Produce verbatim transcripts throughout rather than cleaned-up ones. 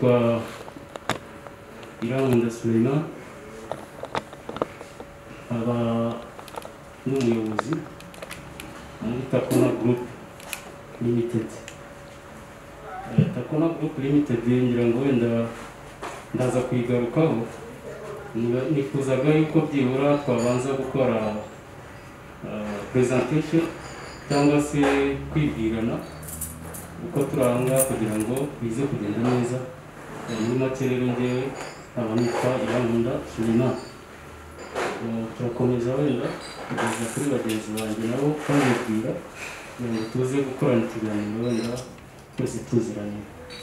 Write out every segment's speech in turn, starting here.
nitwa Irankunda Suleiman, aba n'umuyobozi muri Takona Group Limited. Takona Group Limited ngira ngo wenda ndaza kwigarukaho, nifuzaga yuko byibura twabanza gukora presentation cyangwa se kwibwirana uko turanga kugira ngo bize kugenda neza. Muri make rero ngewe aba nitwa Irankunda Suleiman. Turakomeza wenda kugeza kuri bagenzi banjye nabo bamubwira kugira ngo tuze gukorana ikiganiro wenda twese tuziranye.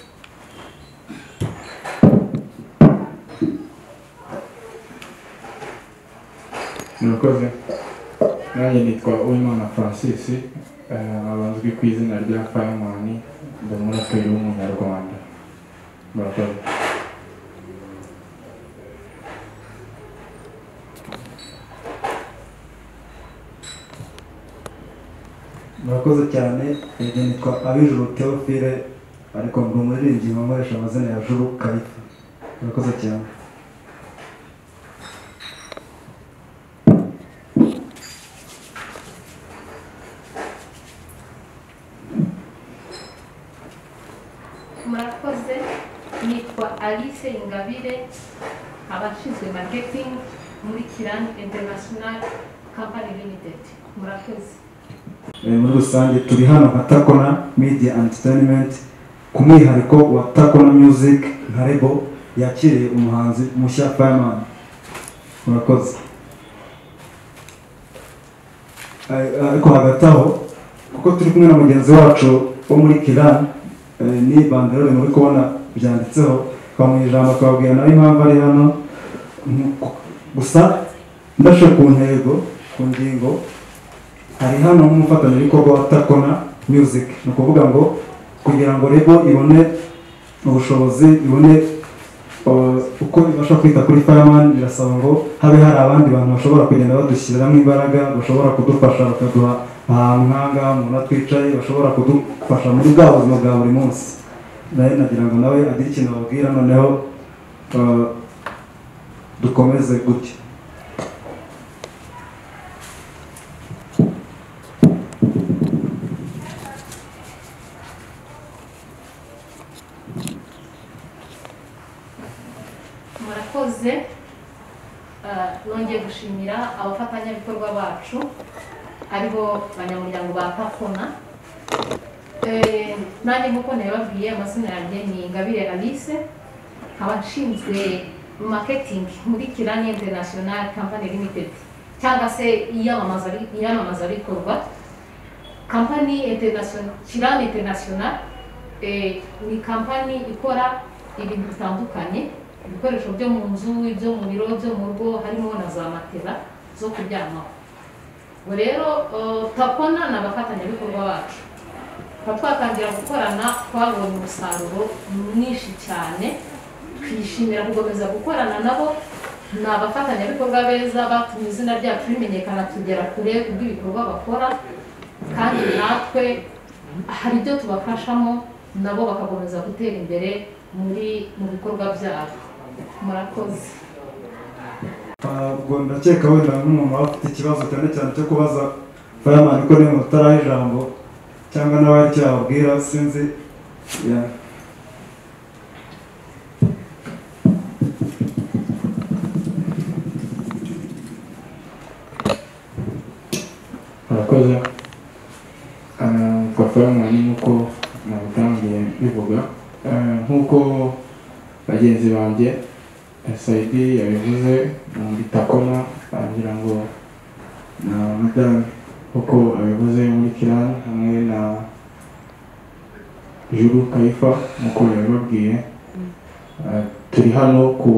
Murakoze. Nanjye nitwa Uwimana Francis, abanzwi ku izina rya Fireman, ndi umuraperi w'umunyarwanda. Murakoze. Murakoze cyane. Nitwa Abijuru Theophile, ariko ndi umuririmbyi nkoresha amazina ya Juru Kaifa. Murakoze cyane. Murakoze. Nitwa Alice Ingabire, abashinzwe marketing muri Kiran International Company Limited. Murakoze. Muri rusange turi hano nka Takona Media Entertainment ku mwihariko wa Takona Music nka label yakiriye umuhanzi mushya Fireman. Murakoze. Ariko hagati aho kuko turi kumwe na mugenzi wacu wo muri Kiran, ni banderole muri kubona byanditseho twamuha ijambo twabwira nawe impamvu ari hano, gusa ndashe ku ntego ku ngingo hari hano nk'umufatanyabikorwa wa Takona Music. Ni ukuvuga ngo kugira ngo rebo ibone ubushobozi, ibone uko ibasha kwita kuri Fireman, birasaba ngo habe hari abandi bantu bashobora kugenda badushyiramo imbaraga, bashobora kudufasha bakaduha ahantu nk'ahangaha umuntu atwicaye, bashobora kudufasha muri bwa buzima bwa buri munsi. Nawe nagira ngo nawe agire ikintu babwira, noneho dukomeze gutya. Murakoze. Nongeye gushimira abafatanyabikorwa bacu aribo banyamuryango ba Takona. Nanjye nk'uko nababwiye amazina yanjye ni Ingabire Alice, abashinzwe marketing muri Kiran International Company Limited cyangwa se iyamamaza bikorwa Company International. Kiran International ni company ikora ibintu bitandukanye, ibikoresho byo mu nzu, ibyo mu biro, byo mu rugo, harimo na za matera zo kuryamaho. Rero Takona ni abafatanyabikorwa bacu. Twatangira gukorana, twabonye umusaruro mwinshi cyane, twishimira gukomeza gukorana nabo. Ni abafatanyabikorwa beza batumye izina ryacu rimenyekana tugera kure kubw'ibikorwa bakora, kandi natwe hari ibyo tubafashamo nabo bakakomeza gutera imbere muri mu bikorwa byabo. Murakoze. Ubwo ndakeka wenda n'umuntu waba afite ikibazo cyane cyane cyo kubaza Fireman ko niba utaraha ijambo cyangwa nawe ari icyo yababwira, sinzi. Murakoze. Kwa Fireman nk'uko nabitangiye bivuga, nk'uko bagenzi banjye Saidi yabivuze muri Takona, agira ngo na madame uko abivuze muri Kiran hamwe na Juru Kaifa nk'uko yabibabwiye. Turi hano ku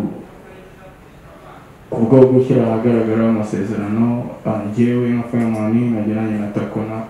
kubwo gushyira ahagaragara amasezerano njyewe nka Fireman nagiranye na Takona.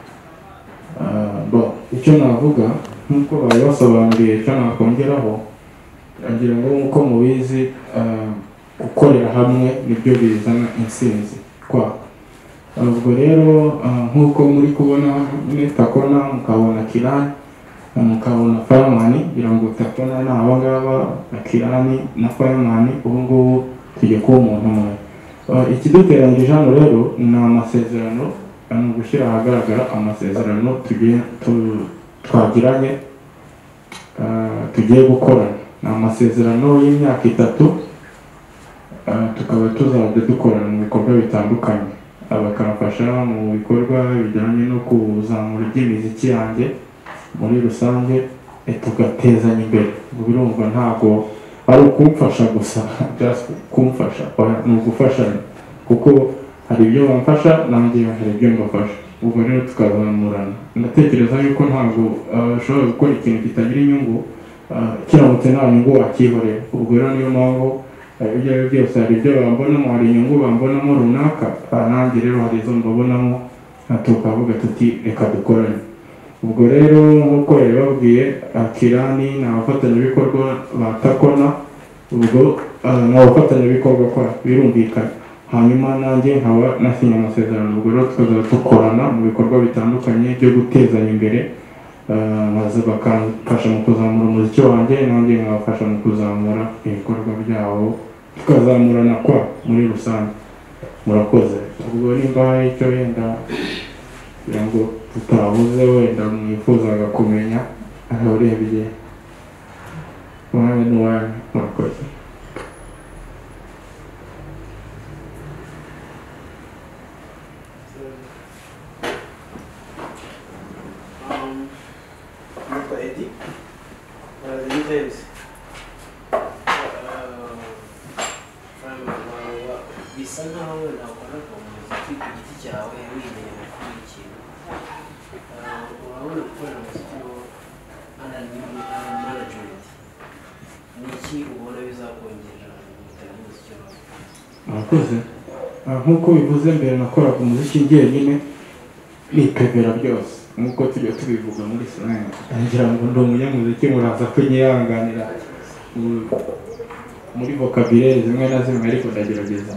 Bo icyo navuga nk'uko bari basobanuriye, icyo nakongeraho agira ngo nk'uko mubizi gukorera hamwe nibyo bizana intsinzi kwa. Ubwo rero nk'uko muri kubona muri Takona mukabona Kiran, mukabona Fireman kugira ngo utakona n'aba ngaba Kirani na Fireman ubu ngubu tujye kuba umuntu umwe. Ikiduteranyije hano rero ni amasezerano, ni gushyira ahagaragara amasezerano tugiye twagiranye tugiye gukorana. Ni amasezerano y'imyaka itatu, tukaba tuzajya dukorana mu bikorwa bitandukanye, bakamfasha mu bikorwa bijyanye no kuzamura iby'imiziki yanjye muri rusange, tugatezanya imbere. Birumva ntabwo ari ukumfasha gusa, just kumfasha, ni ugufashanya kuko hari ibyo bamfasha nanjye hari ibyo mbafasha, ubwo rero tukazamurana. Ndatekereza yuko ntabwo ushobora gukora ikintu kitagira inyungu kiramutse nta nyungu wakihorera. Ubwo rero niyo mpamvu ibyo ari byo byose hari ibyo bambonamo, hari inyungu bambonamo runaka, nanjye rero hari izo mbabonamo, tukavuga tuti reka dukorane. Ubwo rero nk'uko yababwiye Kirani ni abafatanyabikorwa ba Takona, ubwo ni abafatanyabikorwa kwa birumvikana, hanyuma nanjye nkaba nasinye amasezerano. Ubwo rero tukazaba dukorana mu bikorwa bitandukanye byo gutezanya imbere, maze bakamfasha mu kuzamura umuziki wanjye, nanjye nkabafasha mu kuzamura ibikorwa byabo, tukazamurana kwa muri rusange. Murakoze. Ubwo nimba hari icyo wenda kugira ngo tutabuze wenda mwifuzaga kumenya, aho urebye umwanya n'uwanyu. Murakoze. bisa nkaho wenda ukora umuziki ku giti cyawe wiyemeje gukora ikintu, urabona gukorera umuziki no management ni iki ubona bizakongerera mu gutanga umuziki wawe? Murakoze. Nk'uko bivuze mbere nakoraga umuziki njyenyine nipebera byose, nk'uko tujya tubivuga muri sinema. Ngira ngo ndi umunyamuziki muraza kunyihanganira muri vocabulaire zimwe na zimwe, ariko ndagerageza.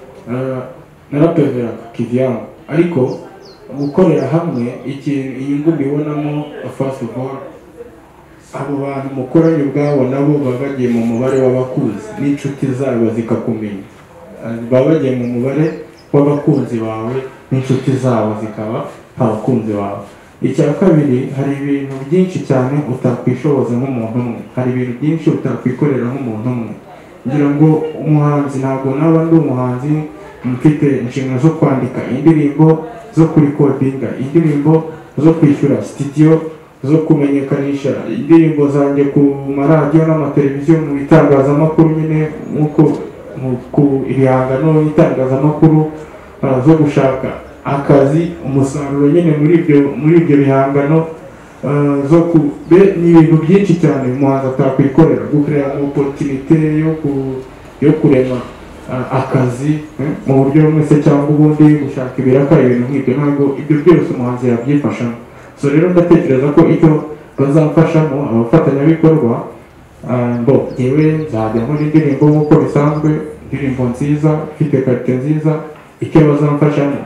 Narapevera kivyangu, ariko gukorera hamwe ikintu inyungu mbibonamo, first of all abo bantu mukoranye ubwabo nabo baba bagiye mu mubare w'abakunzi n'inshuti zabo zikakumenya, baba bagiye mu mubare w'abakunzi bawe n'inshuti zabo zikaba abakunzi bawe. Icya kabiri, hari ibintu byinshi cyane utakwishoboza nk'umuntu umwe, hari ibintu byinshi utakwikorera nk'umuntu umwe. Ngira ngo umuhanzi ntabwo naba ndi umuhanzi mfite inshingano zo kwandika indirimbo, zo kurikodinga indirimbo, zo kwishyura studio, zo kumenyekanisha indirimbo zanjye ku maradiyo n'amateleviziyo, mu bitangazamakuru nyine nk'uko ku ibihangano n'itangazamakuru, zo gushaka akazi, umusaruro nyine muri ibyo muri ibyo bihangano, zo kube ni ibintu byinshi cyane umuhanzi atakwikorera. Gukorera mu opportunité yo ku yo kurema akazi mu buryo bumwe se cyangwa ubundi, gushaka ibiraka, ibintu nk'ibyo ntabwo ibyo byose umuhanzi yabyifashamo. So rero ndatekereza ko icyo bazamfashamo abafatanyabikorwa, ngo yewe nzajya nkora indirimbo nk'uko bisanzwe, indirimbo nziza ifite karite nziza. Icyo bazamfashamo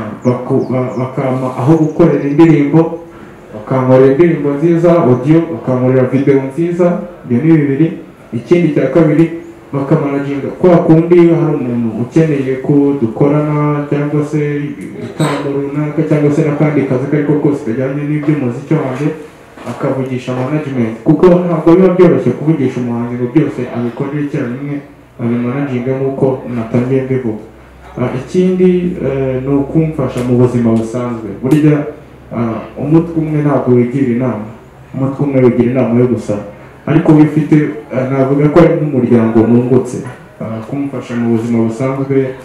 bakama aho gukorera indirimbo, bakankorera indirimbo nziza audio, bakankorera video nziza. Ibyo ni bibiri. Ikindi cya kabiri, bakamanaginga kwa kundi hari umuntu ukeneye ko dukorana cyangwa se igitambo runaka cyangwa se n'akandi kazi kariko kose kajyanye n'iby'umuziki wanjye, akavugisha management, kuko ntabwo biba byoroshye kuvugisha umuhanzi ngo byose abikorera icyarimwe, abimanaginga nk'uko natangiye mbivuga. Ikindi ni ukumfasha mu buzima busanzwe. Burya umutwe umwe ntabwo wigira inama, umutwe umwe wigira inama yo gusara, ariko wifite navuga ko ari nk'umuryango nungutse, kumfasha mu buzima busanzwe,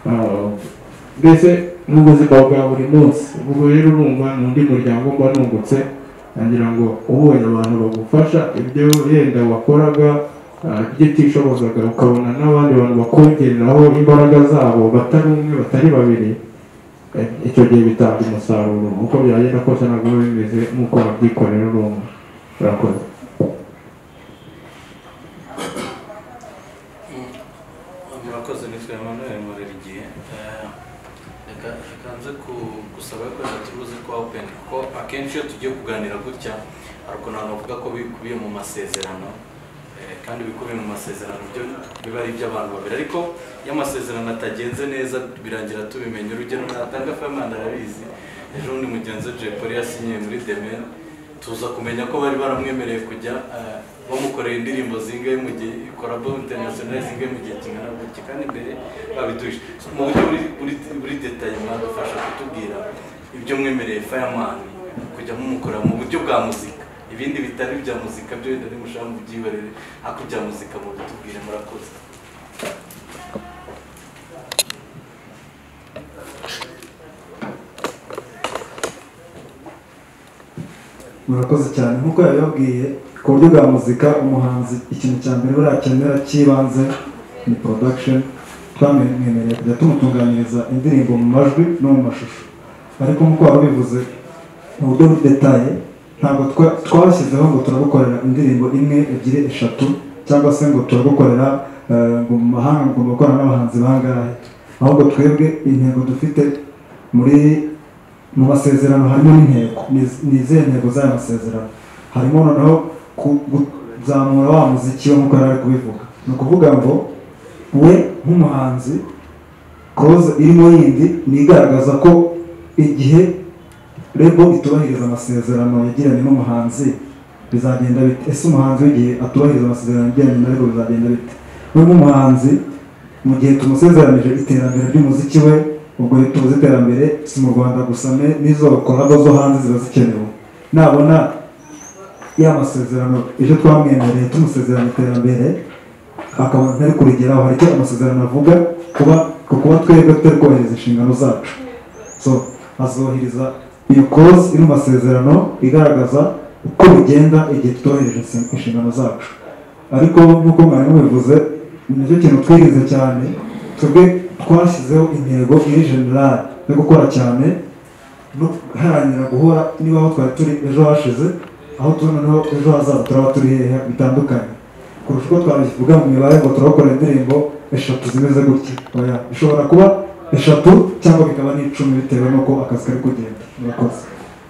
mbese mu buzima bwa buri munsi. Ubwo rero urumva n'undi muryango mba nungutse. Ngira ngo ubonye abantu bagufasha ibyo yenda wakoraga byitishobozaga, ukabona n'abandi bantu bakongereraho imbaraga zabo batari umwe batari babiri, icyo gihe bitanga umusaruro. Uko byagenda kose ntabwo biba bimeze nk'uko babyikorera urumva. Urakoze. Murakoze. Nitwa Emmanuel Murerigiye. Reka kanze gusaba ko turuzi ko open kuko akenshi iyo tugiye kuganira gutya ariko ntabwo bavuga ko bikubiye mu masezerano kandi bikubiye mu masezerano byo biba ari iby'abantu babiri ariko iyo amasezerano atagenze neza birangira tubimenye urugero natanga Fireman arabizi ejo undi mugenzi Jay Polly yasinyiye muri Demen tuza kumenya ko bari baramwemereye kujya bamukorera indirimbo zingahe mu gihe collabo international zingahe mu gihe kingana gutya kandi imbere babiduje mu buryo buri buri detail mwadufasha kutubwira ibyo mwemereye Fireman kujya mumukora mu buryo bwa muzika ibindi bitari bya muzika byo ndari mushaka byibarere hakujya muzika mu bitubwire murakoze. murakoze cyane nkuko yababwiye ku buryo bwa muzika umuhanzi ikintu cya mbere barakenera cy'ibanze ni production twamwemereye kujya tumutunganyiriza indirimbo mu majwi no mu mashusho ariko nkuko wabivuze mu buryo bw'idetaye ntabwo twashyizeho ngo turagukorera indirimbo imwe ebyiri eshatu cyangwa se ngo turagukorera ngo mu mahanga ngo gukorana n'abahanzi bangahe ahubwo twebwe intego dufite muri mu masezerano harimo n'intego ni izihe ntego z'aya masezerano harimo noneho kuzamura wa muziki wo nk'uko yari ari kubivuga ni ukuvuga ngo we nk'umuhanzi koze irimo yindi ni igaragaza ko igihe rebo itubahiriza amasezerano yagiranye n'umuhanzi bizagenda bite ese umuhanzi w'igihe atubahiriza amasezerano yagiranye na rebo bizagenda bite we nk'umuhanzi mu gihe tumusezeranije iterambere ry'umuziki we ubwo tuzi iterambere si mu Rwanda gusa n'izo collabo zo hanze ziba zikenewe nabona ya masezerano icyo twamwemereye tumusezerana iterambere akabona ntari kurigeraho hari icyo amasezerano avuga kuba kuba twebwe tutari kubahiriza inshingano zacu so azohiriza iyo koze iri mu masezerano igaragaza uko bigenda igihe tutubahirije inshingano zacu ariko nk'uko mwari mubivuze nicyo kintu twirinze cyane twebwe twashyizeho intego iri general yo gukora cyane no guharanira guhora niba aho twari turi ejo hashize aho noneho ejo hazaza turaba turi hehe bitandukanye kurusha uko twabivuga mu mibare ngo turakora indirimbo eshatu zimeze gutya oya bishobora kuba eshatu cyangwa bikaba n'icumi bitewe n'uko akazi kari kugenda murakoze.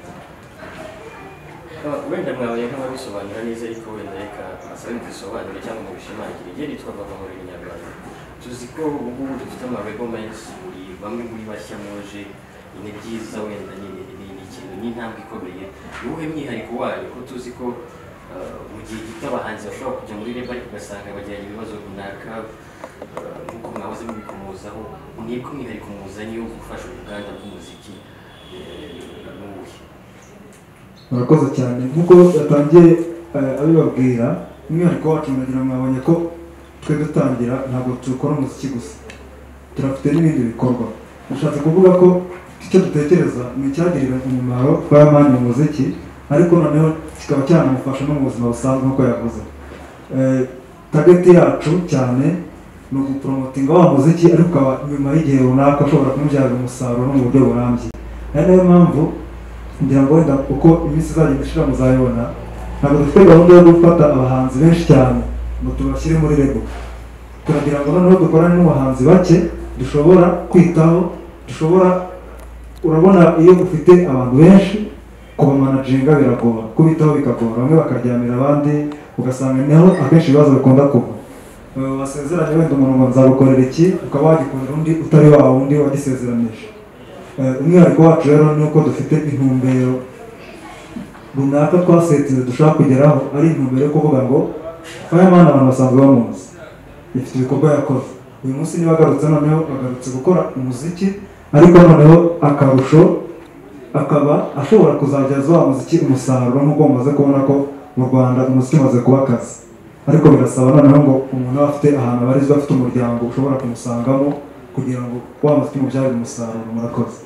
wenda mwabaye nk'ababisobanura neza ariko wenda reka asabe bisobanure cyangwa mu bishimangire igihe nitwa Bavamuri Nyarwanda tuzi ko ubu ngubu dufite amarego menshi muri bamwe muri bashya muje ni byiza wenda ni ikintu n'intambwe ikomeye uwuhe mwihariko wayo ko tuzi ko mu gihe gito abahanzi bashobora kujya muri reba ariko ugasanga bagiranye ibibazo runaka nk'uko mwahoze mubikomozaho mwebwe mwihariko muzanye wo gufasha uruganda rw'umuziki n'uwuhe. murakoze cyane nk'uko yatangiye abibabwira umwihariko wacu muragira mwabonye ko twe dutangira ntabwo dukora umuziki gusa turafite n'ibindi bikorwa dushatse kuvuga ko icyo dutekereza ni icyagirira umumaro Fireman mu muziki ariko noneho kikaba cyanamufasha no mu buzima busanzwe nk'uko yavuze target yacu cyane ni ugupromotinga wa muziki ariko ukaba nyuma y'igihe runaka ushobora kumubyarira umusaruro no mu buryo burambye ari nayo mpamvu ngira ngo wenda uko iminsi izagenda ishira muzayibona ntabwo dufite gahunda yo gufata abahanzi benshi cyane ngo tubashyire muri rebo turagira ngo noneho dukorane n'abahanzi bake dushobora kwitaho dushobora urabona iyo ufite abantu benshi kubamanaginga biragora kubitaho bikagora bamwe bakaryamira abandi ugasanga niho akenshi ibibazo bikunda kuva wasezeranye wenda umuntu ngo nzagukorera iki ukaba wagikorera undi utari wa wundi wagisezeranije umwihariko wacu rero ni uko dufite intumbero runaka twasetinze dushaka kugeraho ari intumbero yo kuvuga ngo Fireman abantu basanzwe bamuzi ifite ibikorwa yakoze uyu munsi niba agarutse noneho agarutse gukora umuziki ariko noneho akarusho akaba ashobora kuzageza wa muziki umusaruro nk'uko mumaze kubona ko mu Rwanda umuziki umaze kuba akazi ariko birasaba noneho ngo umuntu aba afite ahantu abarizwa afite umuryango ushobora kumusangamo kugira ngo wa muziki umubyarire umusaruro. murakoze.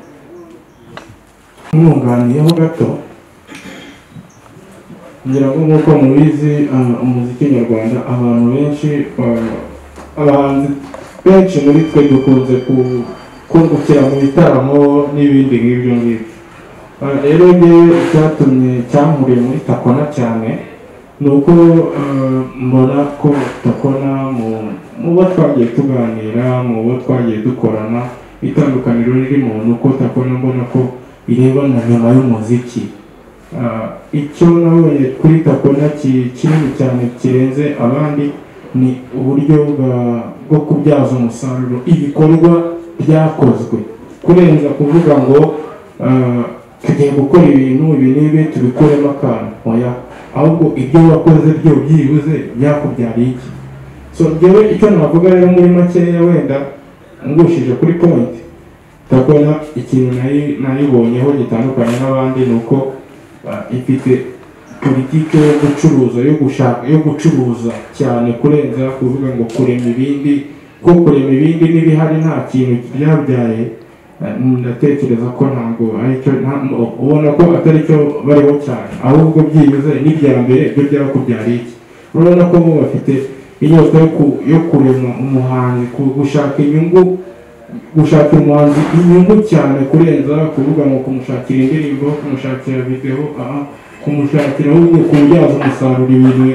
umwunganiyeho gato ngira ngo nk'uko mubizi umuziki nyarwanda abantu benshi abahanzi benshi muri twe dukunze kungukira mu bitaramo n'ibindi nk'ibyo ngibyo rero njyewe icyatumye cyampuriye muri Takona cyane ni uko mbona ko Takona mu bo twagiye tuganira mu bo twagiye dukorana itandukaniro ririmo ni uko Takona mbona ko ireba na nyuma y'umuziki. Icyo nabonye kuri Takona kinini cyane kirenze abandi ni uburyo bwo kubyaza umusaruro ibikorwa byakozwe, kurenza kuvuga ngo tugiye gukora ibintu ibi n'ibi tubikoremo akantu, oya, ahubwo ibyo wakoze byo byibuze byakubyariye iki. So njyewe icyo navuga rero muri makeya wenda ngushije kuri point, Takona ikintu nayibonyeho gitandukanye n'abandi ni uko ifite politike yo gucuruza yo gushaka yo gucuruza cyane kurenza kuvuga ngo kurema ibindi, ko kurema ibindi n'ibihari nta kintu byabyaye. Ndatekereza ko ntabwo aricyo, ubona ko atari cyo bariho cyane, ahubwo byibuze n'ibyambere byo byakubyariye iki. Urabona ko bo bafite inyota yo kurema umuhanzi, gushaka inyungu, gushaka umuhanzi inyungu cyane kurenza kuvuga ngo kumushakira indirimbo, kumushakira video, kumushakira ahubwo kubyaza umusaruro ibintu,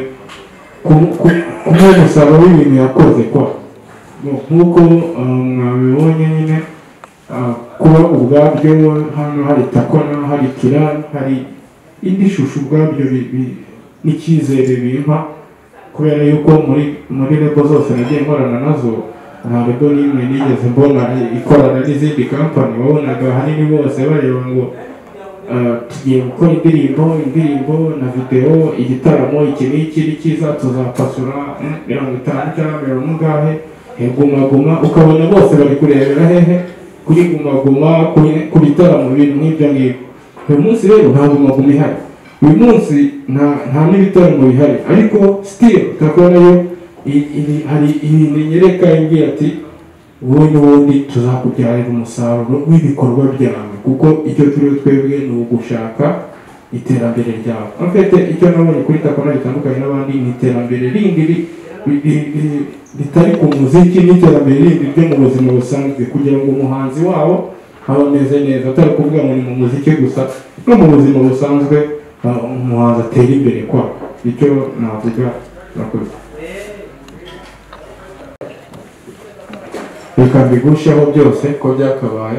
kumuha umusaruro w'ibintu yakoze kwa nk'uko mwabibonye nyine. Kuba ubwabyo hano hari Takona, hari Kiran, hari indi shusho ubwabyo n'icyizere bimpa, kubera yuko muri muri lebo zose nagiye nkorana nazo nta lebo n'imwe nigeze mbona ikorana n'izindi kampani wabonaga ahanini bose bareba ngo tugiye gukora indirimbo indirimbo na video, igitaramo iki n'iki ni cyiza tuzapasura mirongo itanu cyangwa mirongo ingahe, Guma Guma, ukabona bose bari kurebera hehe kuri Guma Guma, ku bitaramo ibintu nk'ibyo ngibyo. Uyu munsi rero nta Guma Guma ihari, uyu munsi nta n'ibitaramo bihari, ariko still Takona yo hari ibintu nyereka imbwira ati wowe n'ubundi tuzakubyarira umusaruro w'ibikorwa byawe, kuko icyo turiho twebwe ni ugushaka iterambere ryawe. Afite icyo nabonye kuri Takona bitandukanye n'abandi ni iterambere rindi ritari ku muziki, n'iterambere rindi ryo mu buzima busanzwe, kugira ngo umuhanzi wabo aboneze neza, atari kuvuga ngo ni mu muziki gusa, no mu buzima busanzwe umuhanzi atera imbere kwa. Icyo navuga nakoze. Reka mbigusheho byose ko byakabaye.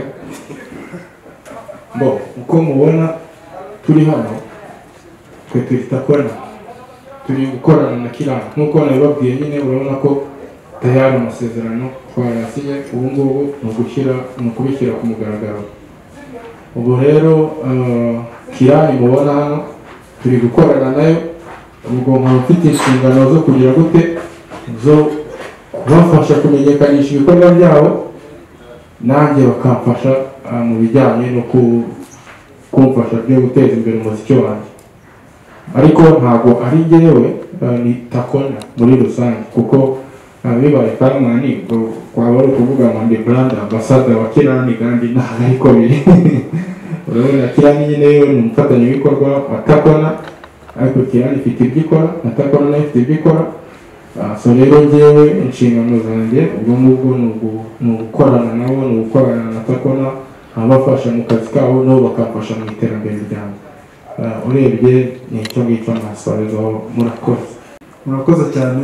Bo uko mubona turi hano, twe turi Takona, turi gukorana na Kiran nk'uko nabibabwiye nyine. Urabona ko tayari amasezerano twayasinye, ubu ngubu ni ugushyira ni ukubishyira ku mugaragaro. Ubu rero Kiran mubona hano turi gukorana nayo, ubwo nkaba mfite inshingano zo kugira gute zo kubafasha kumenyekanisha ibikorwa byabo, nanjye bakamfasha mu bijyanye no kumfasha byo guteza imbere umuziki wanjye. Ariko ntabwo ari njyewe, ni Takona muri rusange, kuko bibaye Kamani kwaba ari ukuvuga ngo ndi brand ambassador wa Kiran, kandi ntabwo ariko biri. Urabona Kiran nyine yo ni umufatanyabikorwa wa Takona, ariko Kiran ifite ibyo ikora na Takona nayo ifite ibyo ikora. So rero njyewe inshingano zanjye ubwo ngubwo ni ugukorana nabo, ni ugukorana na Takona, abafasha mu kazi kabo nabo bakamfasha mu iterambere ryanjye. Urebye ni icyo ngicyo nasorezaho. Murakoze. Murakoze cyane.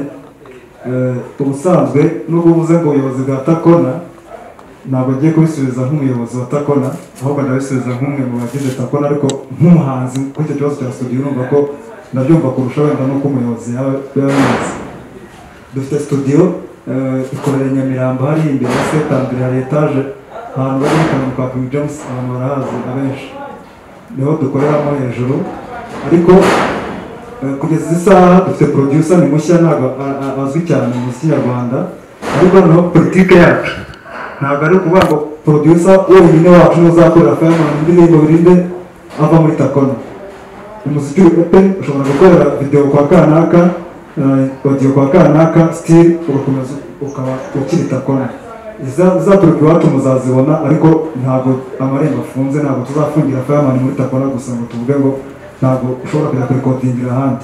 Ubusanzwe nubwo uvuze ngo ubuyobozi bwa Takona, ntabwo agiye kubisubiza nk'umuyobozi wa Takona, ahubwo ndabisubiza nk'umwe mu bagize Takona, ariko nk'umuhanzi kuri icyo kibazo cya studio numva ko ndabyumva kurusha wenda n'uko umuyobozi yaba yabizi. Dufite studio ikorera i Nyamirambo, hari imbere ya setambere hari etaje ahantu bari mu kwa King James, abantu barahazi abenshi, niho dukoreramo hejuru. Ariko kugeza izi saha dufite producer ni mushya, ntabwo azwi cyane mu muziki nyarwanda, ariko noneho politike yacu ntabwo ari ukuvuga ngo producer wenyine wacu n'uzakorera Fireman indirimbo birinde ava muri Takona. Umuziki uri open, ushobora gukorera video kwa kanaka, audio kwa kanaka, still ugakomeza ukaba ukiri Takona. Iza product wacu muzazibona, ariko ntabwo amarembo afunze, ntabwo tuzafungira Fireman muri Takona gusa ngo tuvuge ngo ntabwo ushobora kujya kurekodingira ahandi.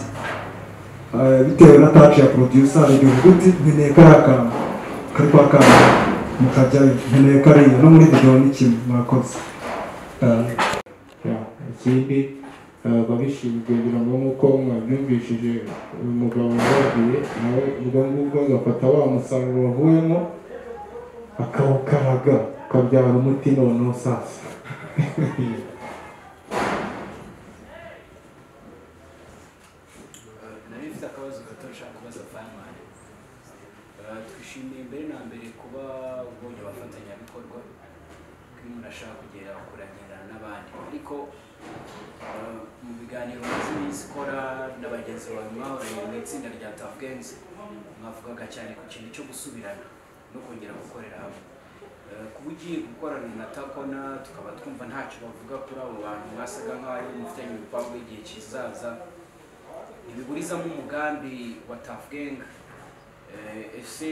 Bitewe na touch ya producer, igihe uvuga uti nkeneye kariya kantu kari kwa kanaka, mukajyayo nkeneye kariya, no muri video ni kimwe. Murakoze. Ikindi babishinzwe kugira ngo nk'uko mwabyumvishije uyu mugabo yababwiye, nawe ubwo ngubwo agafata wa musaruro wavuyemo akawukaraga ukabyara umuti noneho sasa. nari mfite akabazo gato nshaka kubaza Fireman. Twishimiye mbere na mbere kuba ubonye abafatanyabikorwa ko umuntu ashaka kugera kuragendana n'abandi, ariko mu biganiro maze iminsi ukora na bagenzi bawe mwahoranye mu itsinda rya Tuff Gangs mwavugaga cyane ku kintu cyo gusubirana no kongera gukorera hamwe. Kuba ugiye gukorana na Takona tukaba twumva ntacyo bavuga kuri abo bantu mwasaga nk'aho mufitanye ibipangu igihe kizaza, ntibiburizamo umugambi wa Tuff Gang. Ese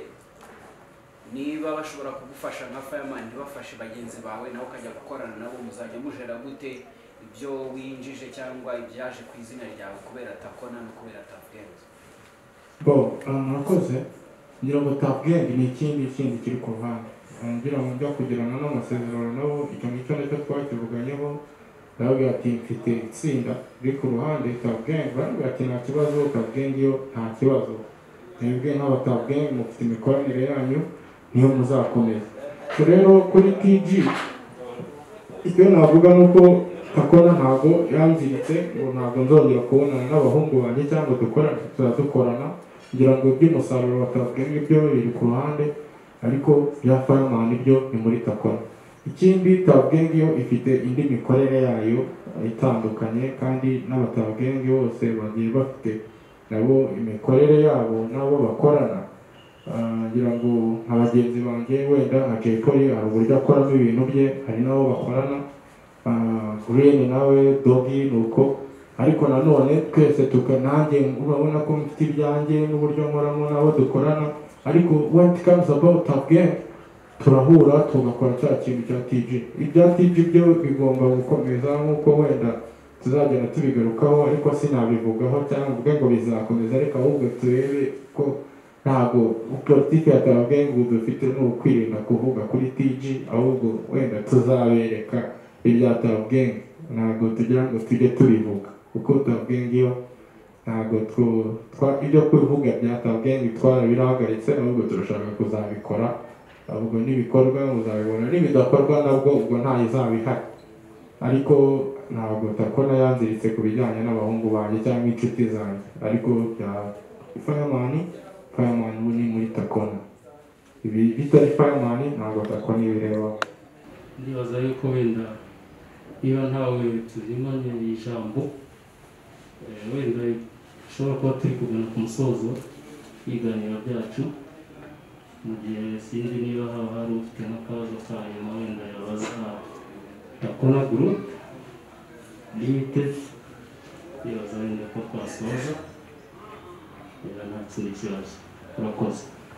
niba bashobora kugufasha nka Fireman ntibafashe bagenzi bawe nawe ukajya gukorana nabo, muzajya mujera gute ibyo winjije cyangwa ibyaje ku izina ryawe kubera Takona no kubera Tuff Gangs? Bo murakoze, ngira ngo Tuff Gang ni ikindi kindi kiri ku ruhande, ngira ngo njya kugirana n'amasezerano nabo, icyo ngicyo nicyo twakivuganyeho. Barabwira ati mfite itsinda riri ku ruhande Tuff Gang, barabwira ati nta kibazo, Tuff Gang yo nta kibazo, mwebwe nk'aba Tuff Gang mufite imikoranire yanyu niyo muzakomeza. So rero kuri T G icyo navuga ni uko Takona ntabwo yanziritse ngo ntabwo nzongera kubonana n'abahungu banjye cyangwa dukorana, tuzadukorana. Ngira ngo iby'umusaruro wa Tuff Gang ibyo biri ku ruhande, ariko bya Fireman ibyo ni muri Takona. Ikindi Tuff Gang yo ifite indi mikorere yayo itandukanye, kandi n'aba Tuff Gang bose bagiye bafite nabo imikorere yabo nabo bakorana. Ngira ngo nka bagenzi banjye wenda nka Jay Polly hari uburyo akoramo ibintu bye, hari nabo bakorana. Green nawe Doggy nuko, ariko nanone twese tukananjye urabona ko mfite ibyanjye n'uburyo nkoramo nabo dukorana, ariko when it comes about Tuff Gang turahura tugakora cya kintu cya T G. Ibya T G byo bigomba gukomeza nk'uko wenda tuzagenda tubigarukaho, ariko sinabivugaho cyangwa mvuge ngo bizakomeza, ariko ahubwo turebe ko ntabwo politiki ya Tuff Gang dufite ni ukwirinda kuvuga kuri T G, ahubwo wenda tuzabereka ibya Tuff Gang, ntabwo tugira ngo tujye tubivuga kuko Tuff Gang yo ntabwo ibyo kubivuga bya Tuff Gang twarabirahagaritse, ahubwo turashaka kuzabikora, ahubwo n'ibikorwa muzabibona, n'ibidakorwa nabwo ubwo ntayo izaba ihari. Ariko ntabwo Takona yanziritse ku bijyanye n'abahungu banjye cyangwa inshuti zanjye, ariko bya Fireman Fireman ubu ni muri Takona, ibi bitari Fireman ntabwo Takona ibirebaho. Ndibaza yuko wenda niba ntawe tuzimanye ijambo, wenda ushobora kuba turi kugana ku musozo w'ibiganiro byacu, mu gihe sinzi niba haba hari ufite n'akabazo ka nyuma wenda yabaza Takona Group Limited, ndibaza wenda ko twasoza, nta kindi kibazo. Murakoze.